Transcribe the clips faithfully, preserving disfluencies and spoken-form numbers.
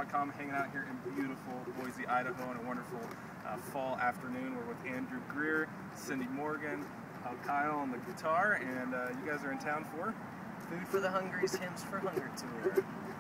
dot com, hanging out here in beautiful Boise, Idaho on a wonderful uh, fall afternoon. We're with Andrew Greer, Cindy Morgan, uh, Kyle on the guitar, and uh, you guys are in town for Food for the Hungry's Hymns for Hunger Tour.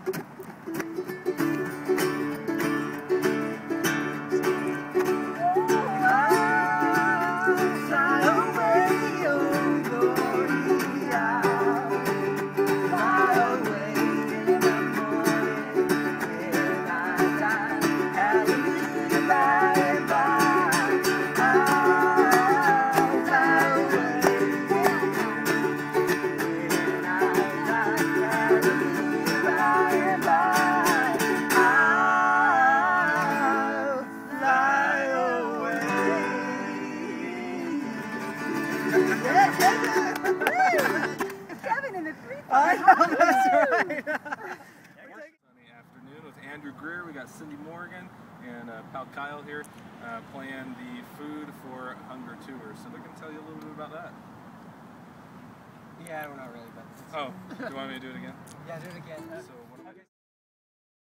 Kevin in the three I know, that's right. sunny afternoon with Andrew Greer. We got Cindy Morgan and uh, pal Kyle here uh, playing the Food for Hunger Tour. So they're going to tell you a little bit about that. Yeah, we're not really, but... Oh, do you want me to do it again? Yeah, do it again. So